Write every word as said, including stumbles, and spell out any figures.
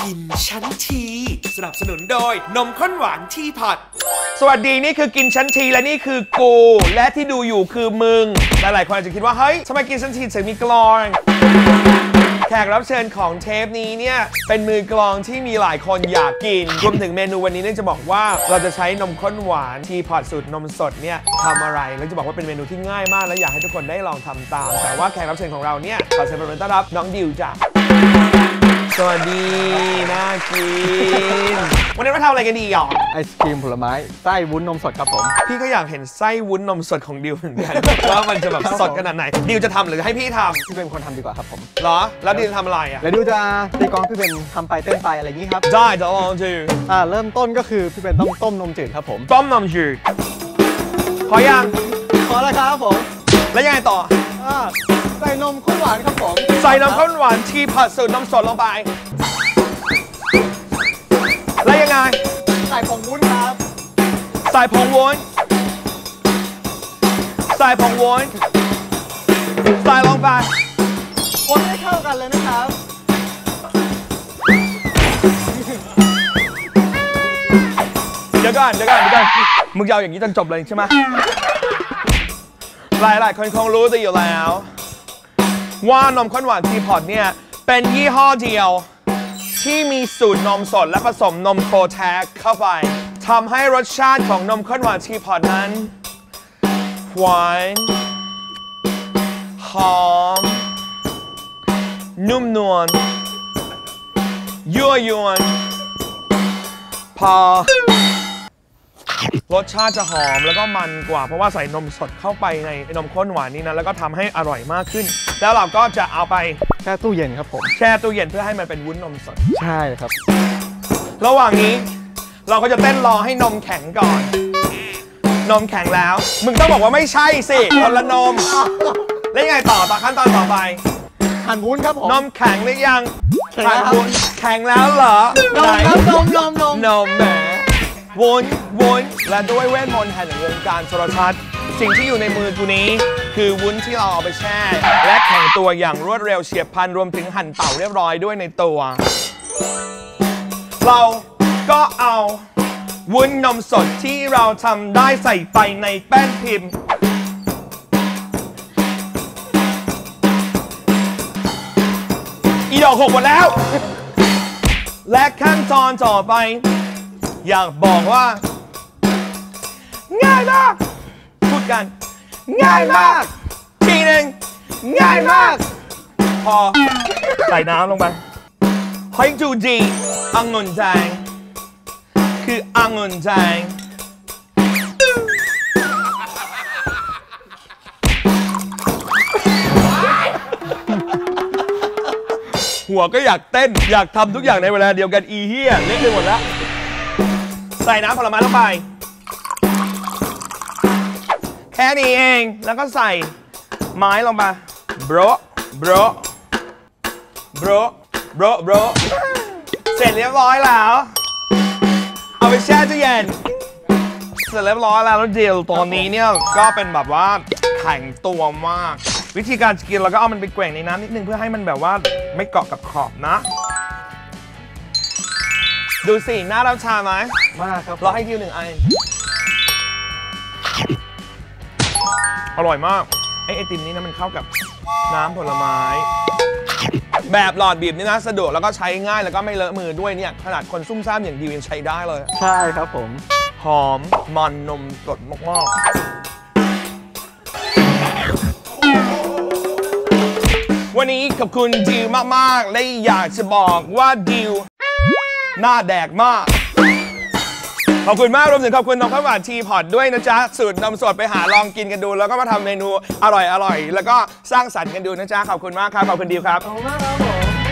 กินชั้นทีสนับสนุนโดยนมข้นหวานทีพอตสวัสดีนี่คือกินชั้นทีและนี่คือกูและที่ดูอยู่คือมึงหลายๆคนอาจจะคิดว่าเฮ้ยทำไมกินชั้นทีถึงมีกลองแขกรับเชิญของเทปนี้เนี่ยเป็นมือกลองที่มีหลายคนอยากกินรวมถึงเมนูวันนี้เนี่ยจะบอกว่าเราจะใช้นมข้นหวานทีพอตสูตรนมสดเนี่ยทำอะไรแล้วจะบอกว่าเป็นเมนูที่ง่ายมากและอยากให้ทุกคนได้ลองทำตามแต่ว่าแขกรับเชิญของเราเนี่ยขอเชิญต้อนรับน้องดิวจ้ะสวัสดีน่ากินวันนี้มาทำอะไรกันดีอ่ะไอศครีมผลไม้ไส้วุ้นนมสดครับผมพี่ก็อยากเห็นไส้วุ้นนมสดของดิวเหมือนกันว่ามันจะแบบสดขนาดไหนดิวจะทำหรือให้พี่ทำพี่เป็นคนทำดีกว่าครับผมเหรอแล้วดิวจะทำอะไรอ่ะแล้วดิวจะตีกลองพี่เป็นทำไปเต้นไปอะไรอย่างนี้ครับได้จะลองดูอ่าเริ่มต้นก็คือพี่เป็นต้องต้มนมจืดครับผมต้มนมจืดพอยังพอแล้วครับผมแล้วยังไงต่ออ่าใส่นมข้นหวานครับผมใส่นมข้นหวานทีพอตสูตรนมสดลงไปแล้วยังไงใส่ผงวุ้นครับใส่ผงวุ้นใส่ผงวุ้นใส่ลงไปคนให้เข้ากันเลยนะครับเดี๋ยวก่อนเดี๋ยวก่อนเดี๋ยวก่อนมึงยาวอย่างนี้จนจบเลยใช่ไหมหลายๆคนคงรู้ดีอยู่แล้วว่านมข้นหวานทีพอตเนี่ยเป็นยี่ห้อเดียวที่มีสูตรนมสดและผสมนมโคแทคเข้าไปทำให้รสชาติของนมข้นหวานทีพอตนั้นหวานหอมนุ่มนวลยั่วยวนพอรสชาติจะหอมแล้วก็มันกว่าเพราะว่าใส่นมสดเข้าไปในนมข้นหวานนี้นะแล้วก็ทำให้อร่อยมากขึ้นแล้วเราก็จะเอาไปแช่ตู้เย็นครับผมแช่ตู้เย็นเพื่อให้มันเป็นวุ้นนมสดใช่ครับระหว่างนี้เราก็จะเต้นรอให้นมแข็งก่อนนมแข็งแล้วมึงต้องบอกว่าไม่ใช่สิคนละนมแล้วยังไงต่อต่อขั้นตอนต่อไปหั่นวุ้นครับผมนมแข็งหรือยังหั่นวุ้นแข็งแล้วเหรอนมครับนมนมนมนมแหมวุ้นวุ้นและด้วยเวทมนต์แห่งวงการโทรทัศน์สิ่งที่อยู่ในมือกูนี้คือวุ้นที่เราเอาไปแช่และแข็งตัวอย่างรวดเร็วเฉียบพลันรวมถึงหั่นเต่าเรียบร้อยด้วยในตัวเราก็เอาวุ้นนมสดที่เราทำได้ใส่ไปในแป้นพิมพ์อีดอกหกหมดแล้วและขั้นตอนต่อไปอยากบอกว่าง่ายมากพูดกันง่ายมากทีหนึ่งง่ายมากพอใส่น้ำลงไปให้ดูดีองุ่นแดงคือองุ่นแดงหัวก็อยากเต้นอยากทำทุกอย่างในเวลาเดียวกันอีเหี้ยเล่นไปหมดแล้วใส่น้ำผลไม้ลงไปแค่นี้เองแล้วก็ใส่ไม้ลงไปโบรโบรโบรโบรโบรเสร็จเรียบร้อยแล้วเอาไปแช่ตู้เย็นเสร็จเรียบร้อยแล้วแล้วเดี๋ยวตอนนี้เนี่ยก็เป็นแบบว่าแข็งตัวมากวิธีการกินเราก็เอามันไปแกว่งในน้ำนิดนึงเพื่อให้มันแบบว่าไม่เกาะกับขอบนะดูสิน่ารับชาไหมมากครับรอให้ดิวหนึ่งอันอร่อยมากไอไอติมนี้นะมันเข้ากับน้ำผลไม้แบบหลอดบีบนี่นะสะดวกแล้วก็ใช้ง่ายแล้วก็ไม่เลอะมือด้วยเนี่ยขนาดคนซุ่มซ่ามอย่างดิวยังใช้ได้เลยใช่ครับผมหอมมันนมสดมากๆวันนี้ขอบคุณดิวมากๆและอยากจะบอกว่าดิวหน้าแดกมากขอบคุณมากรวมถึงขอบคุณนมข้นหวานทีพอตด้วยนะจ๊ะสูตรนมสดไปหาลองกินกันดูแล้วก็มาทำเมนูอร่อยๆแล้วก็สร้างสรรค์กันดูนะจ๊ะขอบคุณมากครับขอบคุณดิวครับขอบคุณมากครับผม